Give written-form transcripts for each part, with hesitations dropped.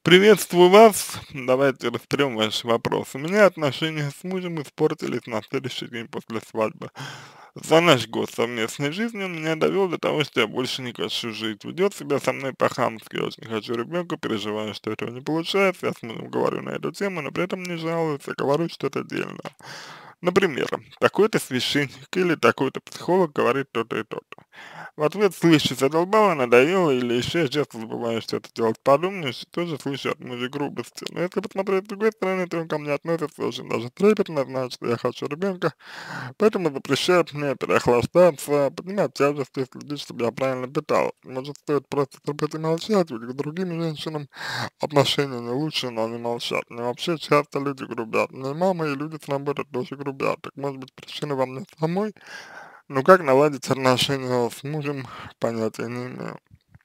Приветствую вас. Давайте разберем ваш вопрос. У меня отношения с мужем испортились на следующий день после свадьбы. За наш год совместной жизни он меня довел до того, что я больше не хочу жить. Ведет себя со мной по-хамски. Я очень хочу ребенка, переживаю, что этого не получается. Я с мужем говорю на эту тему, но при этом не жалуюсь, говорю что-то отдельно. Например, такой-то священник или такой-то психолог говорит то-то и то-то. В ответ слышу: задолбало, надоело, или еще я часто забываю что-то делать. Подумаешь, тоже слышу от мужа грубости. Но если посмотреть с другой стороны, то он ко мне относится очень даже трепетно, знает, что я хочу ребенка, поэтому запрещает мне переохлаждаться, поднимать тяжести, следить, чтобы я правильно питал. Может, стоит просто терпеть и молчать, ведь к другим женщинам отношения не лучше, но они молчат. Мне вообще часто люди грубят. Мне мама и люди с работы тоже грубят. Так может быть причина во мне самой? Ну как наладить отношения с мужем, понятия не имею.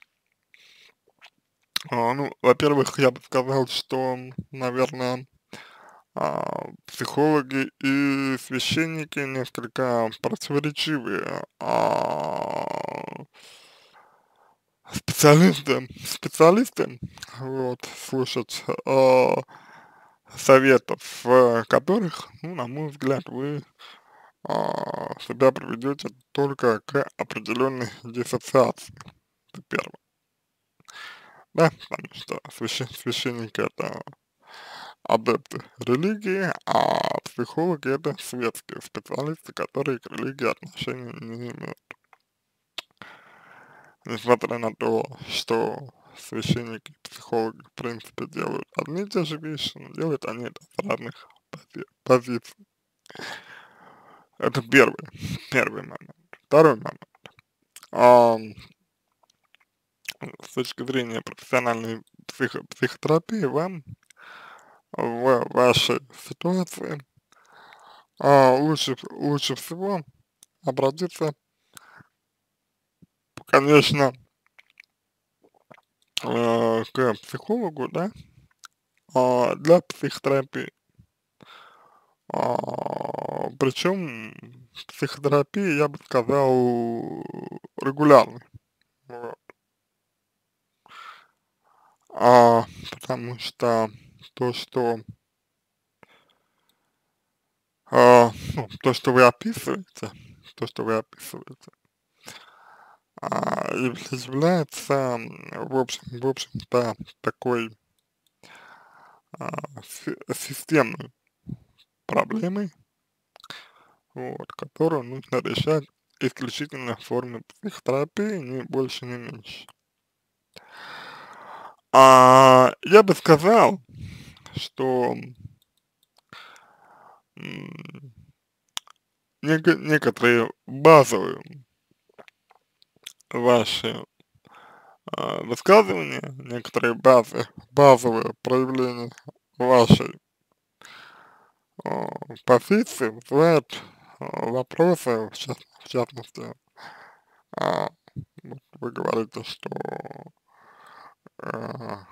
Ну, во-первых, я бы сказал, что, наверное, психологи и священники несколько противоречивые, специалисты, вот, слушать советов, которых, ну, на мой взгляд, вы себя приведете только к определенной диссоциации, это первое. Да, потому что священники это адепты религии, а психологи это светские специалисты, которые к религии отношения не имеют. Несмотря на то, что священники и психологи в принципе делают одни и те же вещи, но делают они это с разных позиций. Это первый момент. Второй момент. Ам, с точки зрения профессиональной психотерапии вам в вашей ситуации лучше всего обратиться, конечно, к психологу, да, для психотерапии. Причем психотерапии, я бы сказал, регулярной. Вот. Потому что то, что, то, что вы описываете, то, что вы описываете, является, в общем-то, такой системной проблемой, вот, которую нужно решать исключительно в форме психотерапии, ни больше, ни меньше. Я бы сказал, что м, некоторые базовые ваши высказывания, некоторые базовые проявления вашей а, позиции вызывают вопросы, в частности, а, вот вы говорите, что а,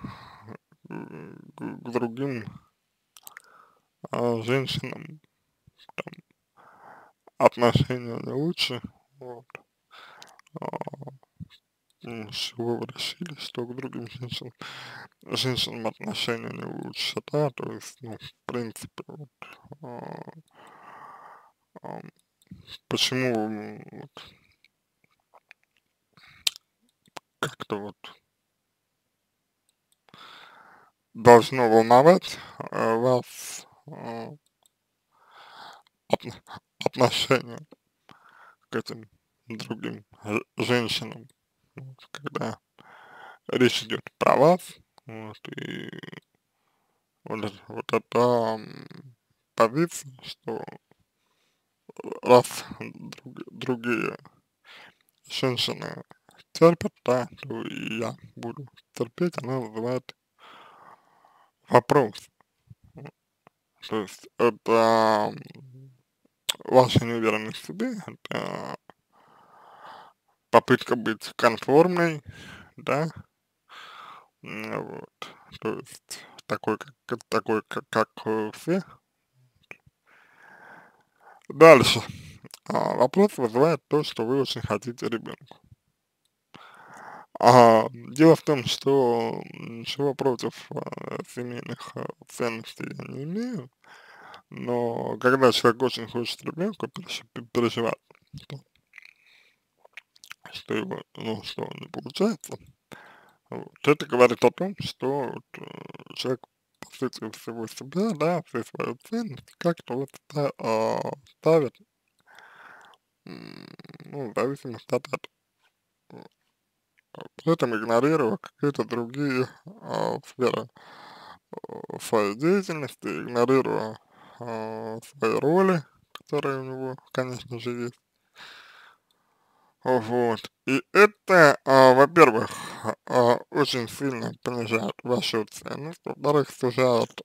к другим женщинам там отношения не лучше, вот, а, с чего вы решили, что к другим женщинам отношения не лучше, да, то есть, ну, в принципе, вот, а, ам, почему вот как-то вот должно волновать вас отно- отношение к этим другим женщинам, вот, когда речь идет про вас, вот, и вот эта позиция, что раз другие женщины терпят, да, то и я буду терпеть, она вызывает вопрос. То есть это ваша неуверенность в себе, это попытка быть конформной, да, вот, то есть такой, как все. Дальше. Вопрос вызывает то, что вы очень хотите ребенка. Дело в том, что ничего против семейных ценностей я не имею, но когда человек очень хочет ребенка, переживает, что, что его, ну, что не получается, вот, это говорит о том, что вот, человек, по сути всего себя, да, все свои ценности как-то вот ставит, ну, в зависимости от этого. Вот. При этом игнорируя какие-то другие сферы своей деятельности, игнорируя свои роли, которые у него, конечно же, есть. Вот. И это, во-первых, очень сильно понижает вашу ценность, во-вторых, сужает,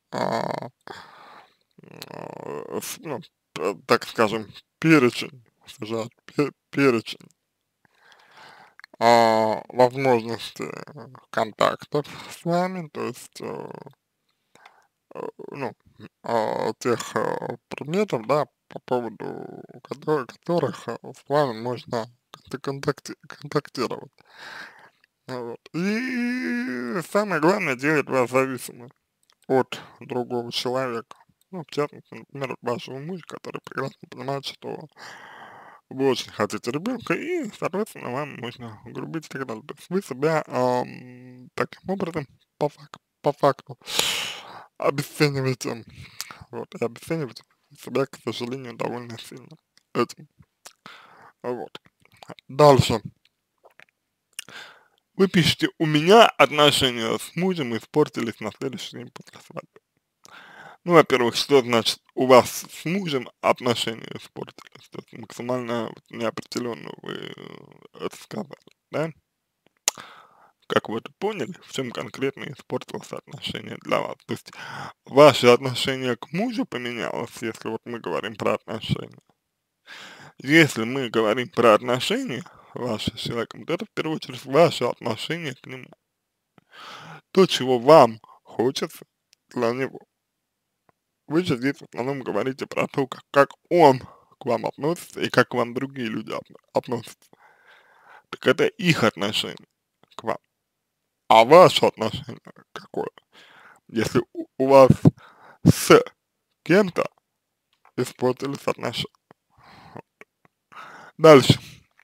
ну, так скажем, перечень, сужает перечень возможности контактов с вами, то есть, ну, тех предметов, да, по поводу которых с вами можно контактировать. Вот. И самое главное, делает вас зависимым от другого человека. Ну, в частности, например, от вашего мужа, который прекрасно понимает, что вы очень хотите ребенка, и, соответственно, вам нужно грубить и так далее. То есть вы себя таким образом, по факту, обесцениваете, вот, и обесцениваете себя, к сожалению, довольно сильно этим. Вот. Дальше. Вы пишете, у меня отношения с мужем испортились на следующий день после свадьбы. Ну, во-первых, что значит у вас с мужем отношения испортились? То есть максимально вот неопределенно вы это сказали, да? Как вы это поняли, в чем конкретно испортилось отношение для вас? То есть ваше отношение к мужу поменялось, если вот мы говорим про отношения. Если мы говорим про отношения ваши с человеком, то это в первую очередь ваше отношение к нему. То, чего вам хочется для него. Вы же здесь в основном говорите про то, как он к вам относится и как к вам другие люди относятся. Так это их отношение к вам. А ваше отношение какое? Если у вас с кем-то испортились отношения. Дальше.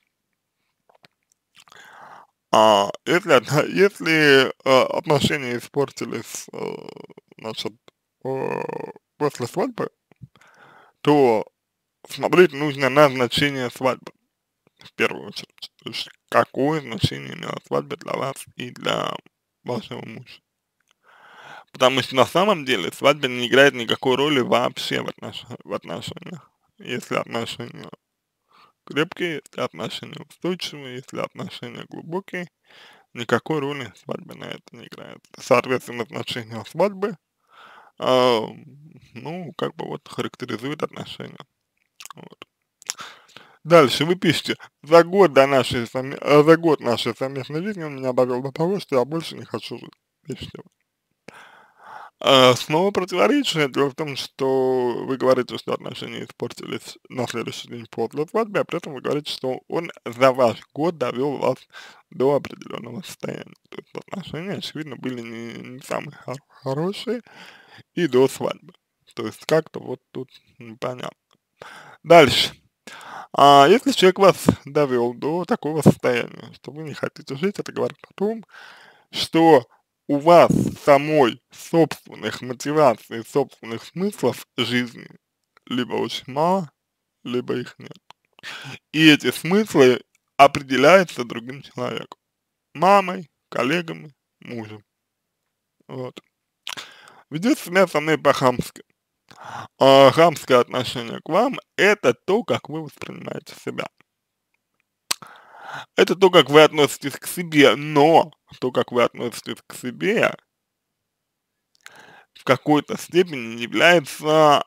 Если отношения испортились, значит, э, после свадьбы, то смотреть нужно на значение свадьбы. В первую очередь. То есть какое значение имела свадьба для вас и для вашего мужа. Потому что на самом деле свадьба не играет никакой роли вообще в отношениях. Если отношения крепкие, если отношения устойчивые, если отношения глубокие, никакой роли свадьба на это не играет. Соответственно, значение свадьбы, а, ну, как бы вот характеризует отношения. Вот. Дальше вы пишете, за год нашей совместной жизни он меня довел до того, что я больше не хочу жить. Пишите вы. Снова противоречие. Дело в том, что вы говорите, что отношения испортились на следующий день после свадьбы, а при этом вы говорите, что он за ваш год довел вас до определенного состояния. То есть отношения, очевидно, были не самые хорошие и до свадьбы. То есть как-то вот тут непонятно. Дальше. Если человек вас довел до такого состояния, что вы не хотите жить, это говорит о том, что у вас самой собственных мотиваций, собственных смыслов жизни либо очень мало, либо их нет. И эти смыслы определяются другим человеком. Мамой, коллегами, мужем. Вот. Ведете себя со мной по-хамски. Хамское отношение к вам — это то, как вы воспринимаете себя. Это то, как вы относитесь к себе, но то, как вы относитесь к себе, в какой-то степени является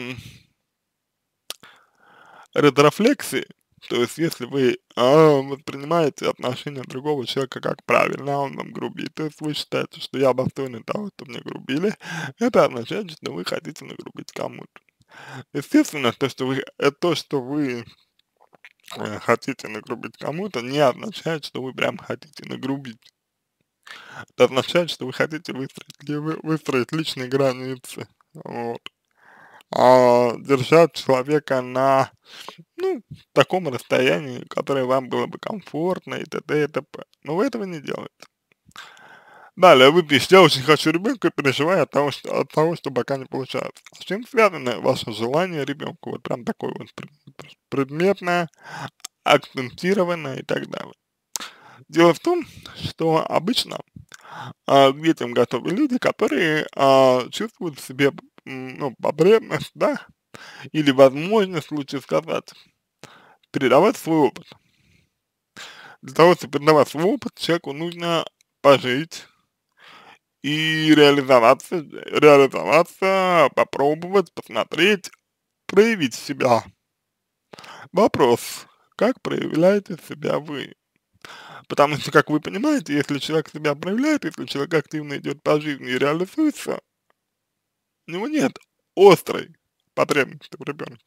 ретрофлексией. То есть, если вы воспринимаете отношения другого человека как правильно, а он вам грубит, то есть вы считаете, что я достойный того, что мне грубили, это означает, что вы хотите нагрубить кому-то. Естественно, то, что вы хотите нагрубить кому-то, не означает, что вы прям хотите нагрубить. Это означает, что вы хотите выстроить личные границы, вот. Держать человека на, ну, таком расстоянии, которое вам было бы комфортно и т.д. и т.п. Но вы этого не делаете. Далее вы пишете: я очень хочу ребенка и переживаю от того, что пока не получается. С чем связано ваше желание ребенка? Вот прям такое вот предметное, акцентированное и так далее. Дело в том, что обычно к детям готовы люди, которые чувствуют в себе ну, потребность, да, или возможность, лучше сказать, передавать свой опыт. Для того, чтобы передавать свой опыт, человеку нужно пожить и реализоваться, попробовать, посмотреть, проявить себя. Вопрос, как проявляете себя вы? Потому что, как вы понимаете, если человек себя проявляет, если человек активно идет по жизни и реализуется, у него нет острой потребности в ребенке.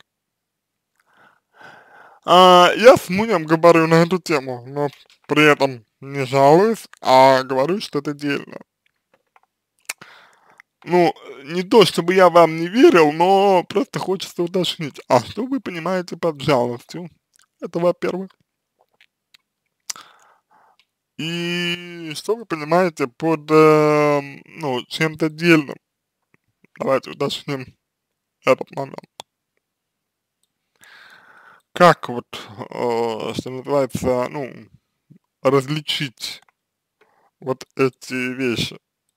Я с мужем говорю на эту тему, но при этом не жалуюсь, а говорю, что это дельно. Ну, не то чтобы я вам не верил, но просто хочется уточнить, а что вы понимаете под жалостью? Это во-первых. И что вы понимаете под, ну, чем-то дельным? Давайте уточним этот момент. Как вот, что называется, ну, различить вот эти вещи?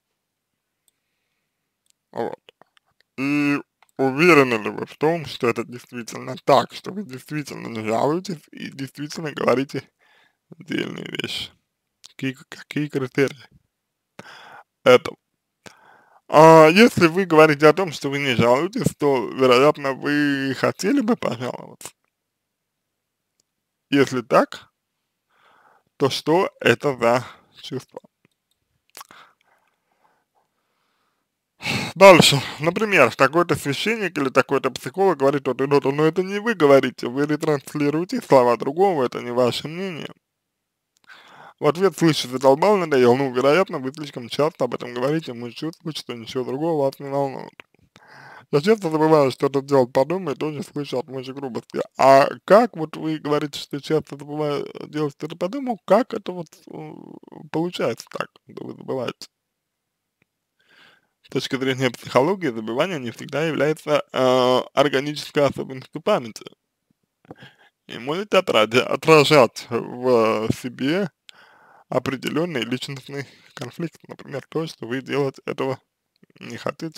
Вот. И уверены ли вы в том, что это действительно так, что вы действительно не жалуетесь и действительно говорите дельные вещи? Какие критерии этого? Если вы говорите о том, что вы не жалуетесь, то, вероятно, вы хотели бы пожаловаться. Если так, то что это за чувство? Дальше. Например, такой-то священник или такой-то психолог говорит то-то и то-то, но это не вы говорите, вы ретранслируете слова другого, это не ваше мнение. В ответ слышу: задолбал, надоел. Ну, вероятно, вы слишком часто об этом говорите, мы чувствуем, что ничего другого вас не волнует. Я часто забываю что-то делать по дому и тоже слышу от мужа грубости. А как вот вы говорите, что часто забываю делать что-то по дому, как это вот получается так, что вы забываете? С точки зрения психологии, забывание не всегда является органической особенностью памяти и может отражать в себе определенный личностный конфликт. Например, то, что вы делать этого не хотите.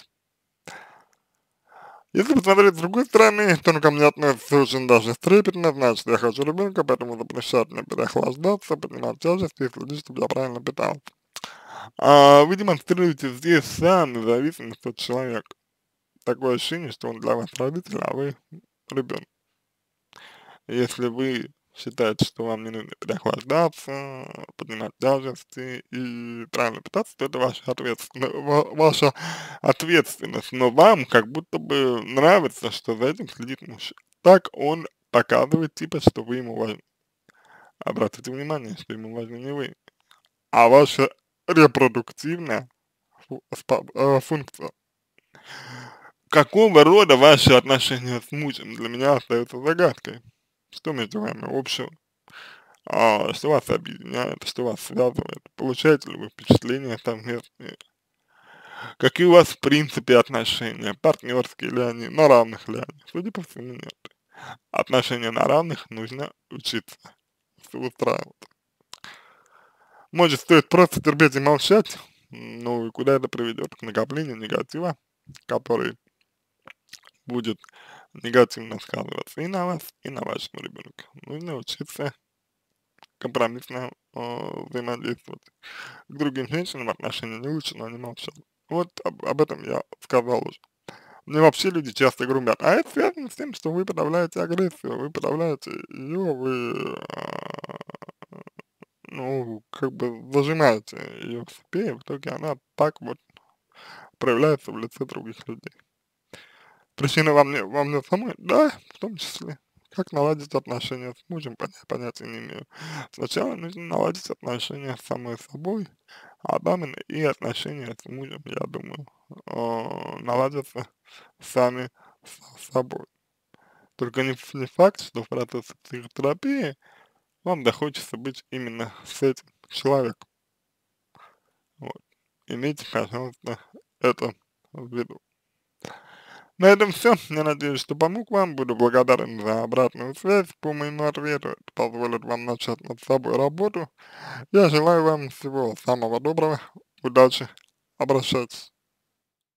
Если посмотреть с другой стороны, то он ко мне относится очень даже трепетно, значит, я хочу ребенка, поэтому запрещает мне переохлаждаться, поднимать тяжести и следить, чтобы я правильно питался. Вы демонстрируете здесь сами зависимость от человека. Такое ощущение, что он для вас родитель, а вы ребенок. Если вы считаете, что вам не нужно переохлаждаться, поднимать тяжести и правильно питаться, то это ваша ответственность. Но вам как будто бы нравится, что за этим следит муж. Так он показывает, типа, что вы ему важны. Обратите внимание, что ему важны не вы, а ваша репродуктивная функция. Какого рода ваши отношения с мужем для меня остаются загадкой? Что между вами общего? Что вас объединяет, что вас связывает? Получаете ли вы впечатления совместные? Какие у вас в принципе отношения? Партнерские ли они? На равных ли они? Судя по всему, нет. Отношения на равных нужно учиться устраивать. Может, стоит просто терпеть и молчать? Ну и куда это приведет? К накоплению негатива, который будет негативно сказываться и на вас, и на вашем ребенке. Нужно учиться компромиссно взаимодействовать. К другим женщинам отношения не лучше, но они молчат. Вот об этом я сказал уже. Мне вообще люди часто грубят, а это связано с тем, что вы подавляете агрессию, вы подавляете ее, вы, ну, как бы зажимаете ее в себе, и в итоге она так вот проявляется в лице других людей. Причина во мне самой? Да, в том числе. как наладить отношения с мужем, понятия не имею. Сначала нужно наладить отношения с самой собой, а там и отношения с мужем, я думаю, наладятся сами с собой. Только не факт, что в процессе психотерапии вам захочется быть именно с этим человеком. Вот. Имейте, пожалуйста, это в виду. На этом все. Я надеюсь, что помог вам. Буду благодарен за обратную связь по моему ответу. Это позволит вам начать над собой работу. Я желаю вам всего самого доброго. Удачи. Обращайтесь.